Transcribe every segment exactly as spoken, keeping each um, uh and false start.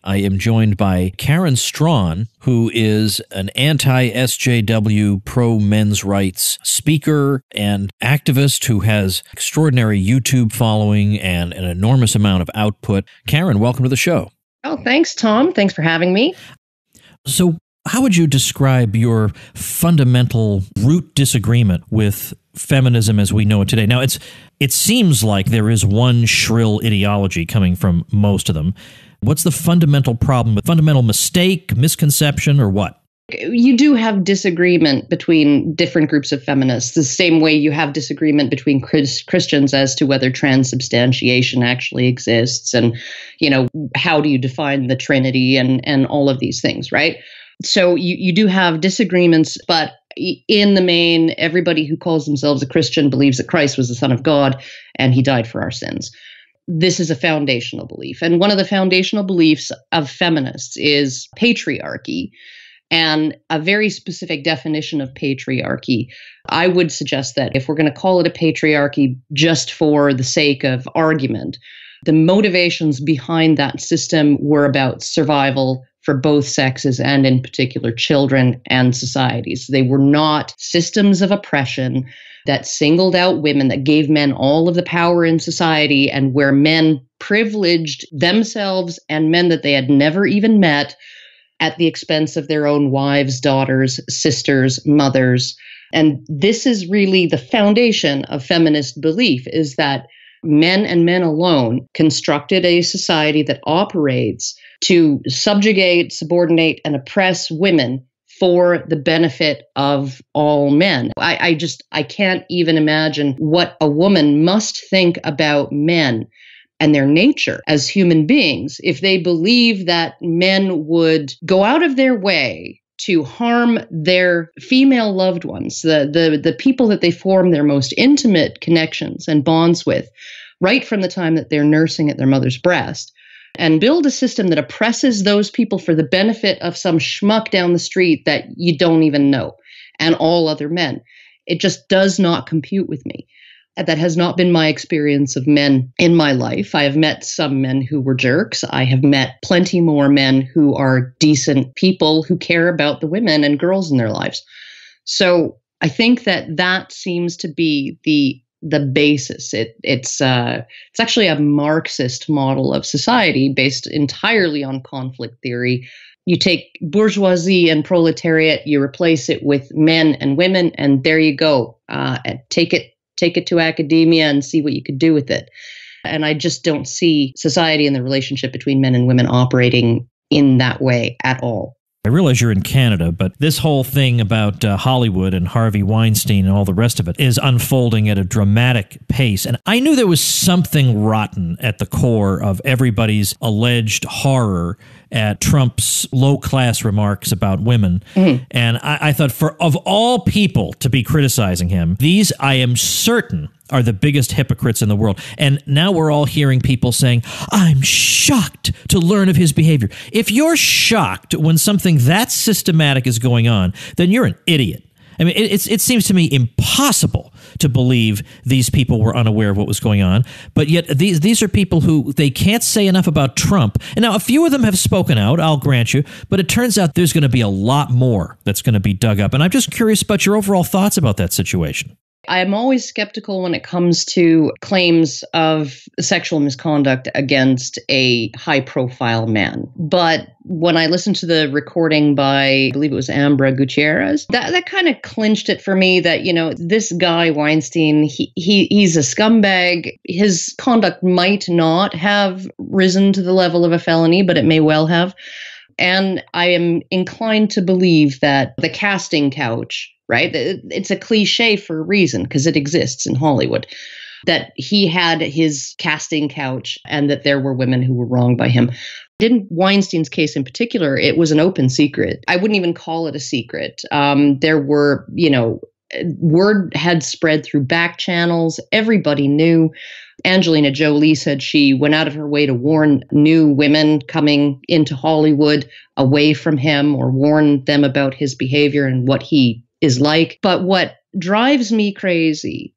I am joined by Karen Straughan, who is an anti-S J W, pro-men's rights speaker and activist who has extraordinary YouTube following and an enormous amount of output. Karen, welcome to the show. Oh, thanks, Tom. Thanks for having me. So how would you describe your fundamental root disagreement with feminism as we know it today? Now, it's it seems like there is one shrill ideology coming from most of them. What's the fundamental problem, fundamental mistake, misconception, or what? You do have disagreement between different groups of feminists, the same way you have disagreement between Chris- Christians as to whether transubstantiation actually exists and, you know, how do you define the Trinity and, and all of these things, right? So you, you do have disagreements, but in the main, everybody who calls themselves a Christian believes that Christ was the Son of God and he died for our sins. This is a foundational belief. And one of the foundational beliefs of feminists is patriarchy. And a very specific definition of patriarchy. I would suggest that if we're going to call it a patriarchy just for the sake of argument, the motivations behind that system were about survival for both sexes and in particular children and societies. They were not systems of oppression that singled out women, that gave men all of the power in society, and where men privileged themselves and men that they had never even met at the expense of their own wives, daughters, sisters, mothers. And this is really the foundation of feminist belief, is that men and men alone constructed a society that operates to subjugate, subordinate, and oppress women for the benefit of all men. I, I just, I can't even imagine what a woman must think about men and their nature as human beings if they believe that men would go out of their way to harm their female loved ones, the, the, the people that they form their most intimate connections and bonds with, right from the time that they're nursing at their mother's breast, and build a system that oppresses those people for the benefit of some schmuck down the street that you don't even know, and all other men. It just does not compute with me. That has not been my experience of men in my life. I have met some men who were jerks. I have met plenty more men who are decent people who care about the women and girls in their lives. So I think that that seems to be the the basis. It, it's uh, it's actually a Marxist model of society based entirely on conflict theory. You take bourgeoisie and proletariat, you replace it with men and women, and there you go. Uh, and take it take it to academia and see what you could do with it. And I just don't see society and the relationship between men and women operating in that way at all. I realize you're in Canada, but this whole thing about uh, Hollywood and Harvey Weinstein and all the rest of it is unfolding at a dramatic pace. And I knew there was something rotten at the core of everybody's alleged horror at Trump's low-class remarks about women. Mm-hmm. And I, I thought, for of all people to be criticizing him, these, I am certain, are the biggest hypocrites in the world. And now we're all hearing people saying, I'm shocked to learn of his behavior. If you're shocked when something that systematic is going on, then you're an idiot. I mean, it, it's, it seems to me impossible to believe these people were unaware of what was going on. But yet these these are people who they can't say enough about Trump. And now a few of them have spoken out, I'll grant you, but it turns out there's going to be a lot more that's going to be dug up. And I'm just curious about your overall thoughts about that situation. I'm always skeptical when it comes to claims of sexual misconduct against a high-profile man. But when I listened to the recording by, I believe it was Ambra Gutierrez, that, that kind of clinched it for me that, you know, this guy Weinstein, he, he he's a scumbag. His conduct might not have risen to the level of a felony, but it may well have. And I am inclined to believe that the casting couch, right? It's a cliche for a reason because it exists in Hollywood, that he had his casting couch and that there were women who were wronged by him. In Weinstein's case in particular, it was an open secret. I wouldn't even call it a secret. Um, there were, you know, word had spread through back channels. Everybody knew. Angelina Jolie said she went out of her way to warn new women coming into Hollywood away from him or warn them about his behavior and what he is like. But what drives me crazy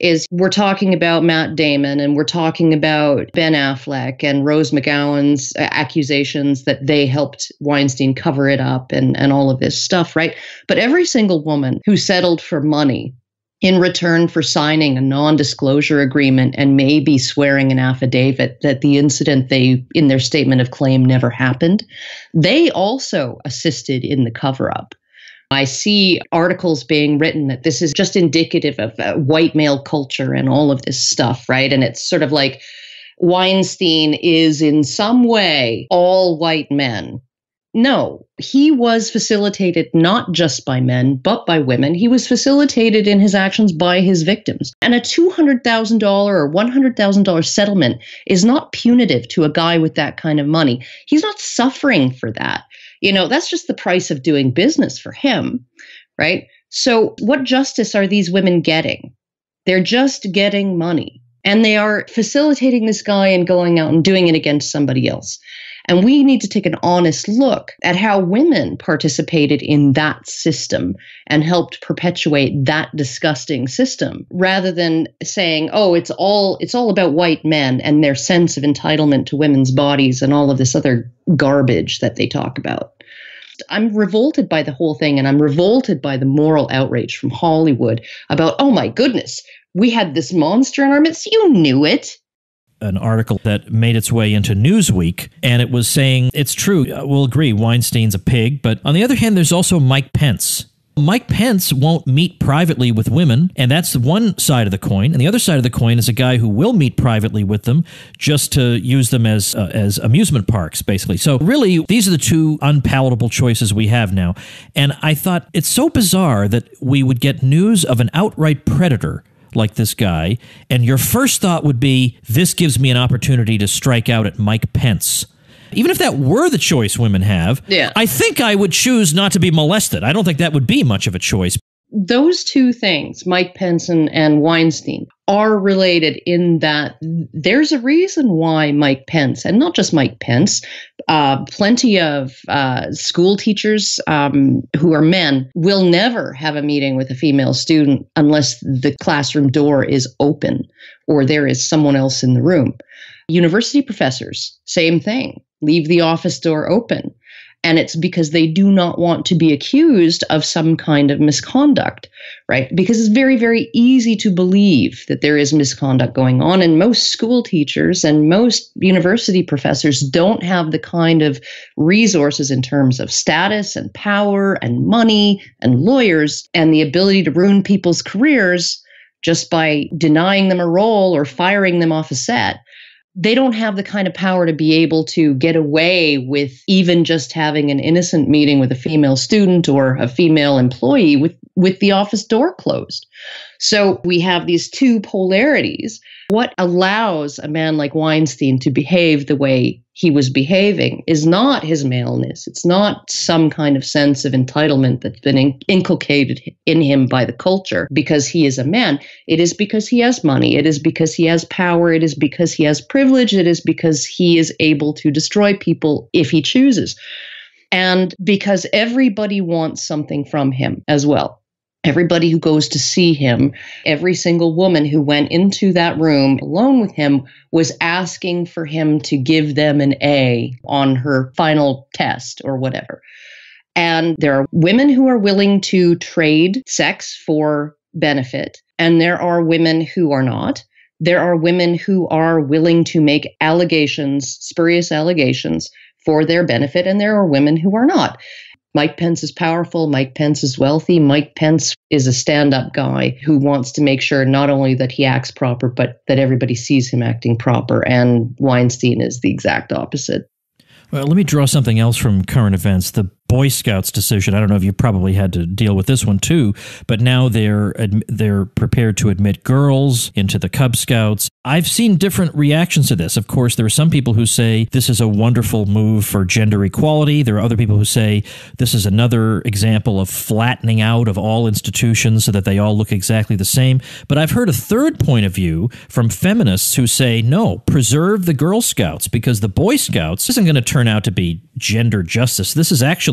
is we're talking about Matt Damon and we're talking about Ben Affleck and Rose McGowan's accusations that they helped Weinstein cover it up and, and all of this stuff, right? But every single woman who settled for money in return for signing a non-disclosure agreement and maybe swearing an affidavit that the incident they, in their statement of claim, never happened, they also assisted in the cover-up. I see articles being written that this is just indicative of uh, white male culture and all of this stuff, right? And it's sort of like Weinstein is in some way all white men. No, he was facilitated not just by men, but by women. He was facilitated in his actions by his victims. And a two hundred thousand dollars or one hundred thousand dollars settlement is not punitive to a guy with that kind of money. He's not suffering for that. You know, that's just the price of doing business for him, right? So what justice are these women getting? They're just getting money. And they are facilitating this guy and going out and doing it against somebody else. And we need to take an honest look at how women participated in that system and helped perpetuate that disgusting system, rather than saying, oh, it's all it's all about white men and their sense of entitlement to women's bodies and all of this other garbage that they talk about. I'm revolted by the whole thing, and I'm revolted by the moral outrage from Hollywood about, oh my goodness, we had this monster in our midst. You knew it. An article that made its way into Newsweek, and it was saying, it's true, we'll agree, Weinstein's a pig, but on the other hand, there's also Mike Pence. Mike Pence won't meet privately with women, and that's one side of the coin. And the other side of the coin is a guy who will meet privately with them just to use them as uh, as amusement parks, basically. So really, these are the two unpalatable choices we have now. And I thought it's so bizarre that we would get news of an outright predator like this guy, and your first thought would be, this gives me an opportunity to strike out at Mike Pence. Even if that were the choice women have, yeah. I think I would choose not to be molested. I don't think that would be much of a choice. Those two things, Mike Pence and, and Weinstein, are related in that there's a reason why Mike Pence, and not just Mike Pence, uh, plenty of uh, school teachers um, who are men will never have a meeting with a female student unless the classroom door is open or there is someone else in the room. University professors, same thing, leave the office door open. And it's because they do not want to be accused of some kind of misconduct, right? Because it's very, very easy to believe that there is misconduct going on. And most school teachers and most university professors don't have the kind of resources in terms of status and power and money and lawyers and the ability to ruin people's careers just by denying them a role or firing them off a set. They don't have the kind of power to be able to get away with even just having an innocent meeting with a female student or a female employee with, with the office door closed. So we have these two polarities. What allows a man like Weinstein to behave the way he was behaving is not his maleness. It's not some kind of sense of entitlement that's been in- inculcated in him by the culture because he is a man. It is because he has money. It is because he has power. It is because he has privilege. It is because he is able to destroy people if he chooses. And because everybody wants something from him as well. Everybody who goes to see him, every single woman who went into that room alone with him was asking for him to give them an A on her final test or whatever. And there are women who are willing to trade sex for benefit, and there are women who are not. There are women who are willing to make allegations, spurious allegations, for their benefit, and there are women who are not. Mike Pence is powerful. Mike Pence is wealthy. Mike Pence is a stand-up guy who wants to make sure not only that he acts proper, but that everybody sees him acting proper. And Weinstein is the exact opposite. Well, let me draw something else from current events. The Boy Scouts decision, I don't know if you probably had to deal with this one too, but now they're they're prepared to admit girls into the Cub Scouts. I've seen different reactions to this. Of course, there are some people who say this is a wonderful move for gender equality. There are other people who say this is another example of flattening out of all institutions so that they all look exactly the same. But I've heard a third point of view from feminists who say, no, preserve the Girl Scouts because the Boy Scouts isn't going to turn out to be gender justice. This is actually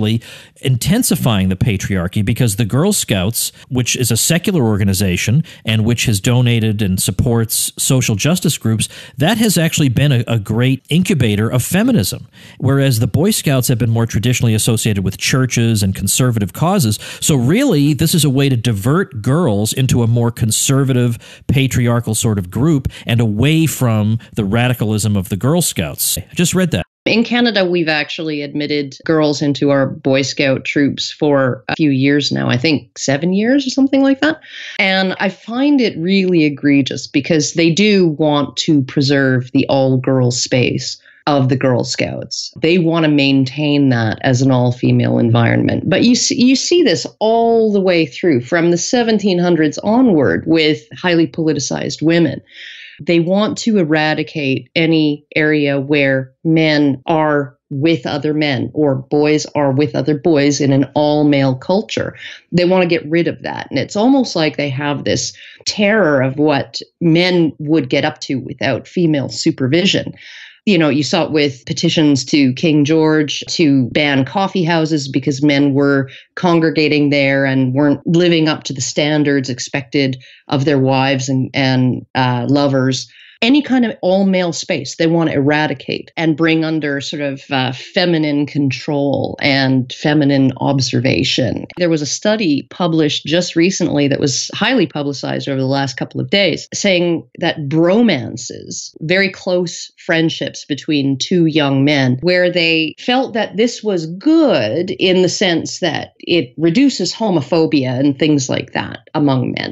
actually intensifying the patriarchy, because the Girl Scouts, which is a secular organization and which has donated and supports social justice groups, that has actually been a, a great incubator of feminism, whereas the Boy Scouts have been more traditionally associated with churches and conservative causes. So really, this is a way to divert girls into a more conservative, patriarchal sort of group and away from the radicalism of the Girl Scouts. I just read that. In Canada, we've actually admitted girls into our Boy Scout troops for a few years now, I think seven years or something like that. And I find it really egregious because they do want to preserve the all-girls space of the Girl Scouts. They want to maintain that as an all-female environment. But you see, you see this all the way through from the seventeen hundreds onward with highly politicized women. They want to eradicate any area where men are with other men or boys are with other boys in an all-male culture. They want to get rid of that. And it's almost like they have this terror of what men would get up to without female supervision. You know, you saw it with petitions to King George to ban coffee houses because men were congregating there and weren't living up to the standards expected of their wives and, and uh, lovers. Any kind of all-male space they want to eradicate and bring under sort of uh, feminine control and feminine observation. There was a study published just recently that was highly publicized over the last couple of days, saying that bromances, very close friendships between two young men, where they felt that this was good in the sense that it reduces homophobia and things like that among men.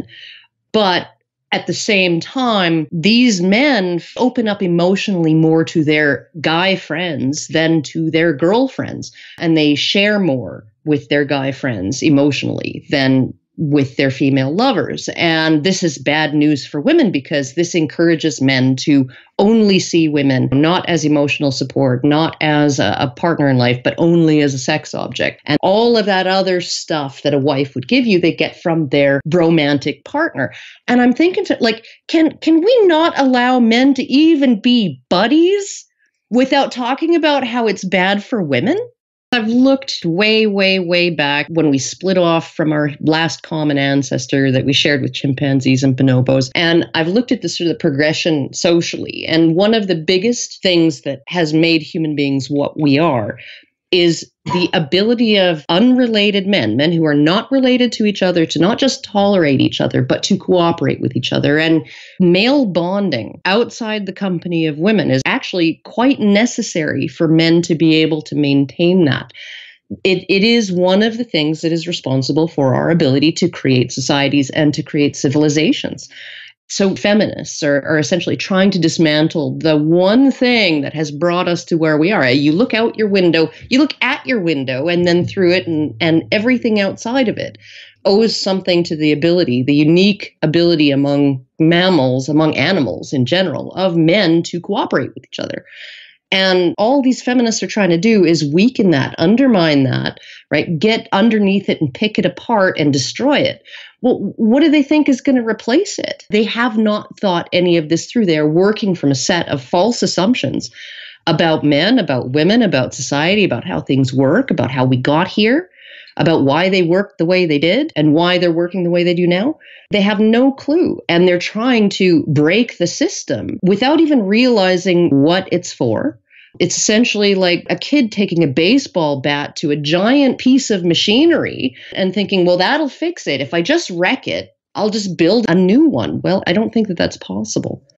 But at the same time, these men open up emotionally more to their guy friends than to their girlfriends, and they share more with their guy friends emotionally than with their female lovers. And this is bad news for women because this encourages men to only see women not as emotional support, not as a, a partner in life, but only as a sex object. And all of that other stuff that a wife would give you, they get from their romantic partner. And I'm thinking, to, like, can can we not allow men to even be buddies without talking about how it's bad for women? I've looked way, way, way back when we split off from our last common ancestor that we shared with chimpanzees and bonobos. And I've looked at the sort of progression socially. And one of the biggest things that has made human beings what we are is the ability of unrelated men, men who are not related to each other, to not just tolerate each other, but to cooperate with each other. And male bonding outside the company of women is actually quite necessary for men to be able to maintain that. It, it is one of the things that is responsible for our ability to create societies and to create civilizations. So feminists are, are essentially trying to dismantle the one thing that has brought us to where we are. You look out your window, you look at your window and then through it, and, and everything outside of it owes something to the ability, the unique ability among mammals, among animals in general, of men to cooperate with each other. And all these feminists are trying to do is weaken that, undermine that, right? Get underneath it and pick it apart and destroy it. Well, what do they think is going to replace it? They have not thought any of this through. They are working from a set of false assumptions about men, about women, about society, about how things work, about how we got here, about why they worked the way they did and why they're working the way they do now. They have no clue. And they're trying to break the system without even realizing what it's for. It's essentially like a kid taking a baseball bat to a giant piece of machinery and thinking, well, that'll fix it. If I just wreck it, I'll just build a new one. Well, I don't think that that's possible.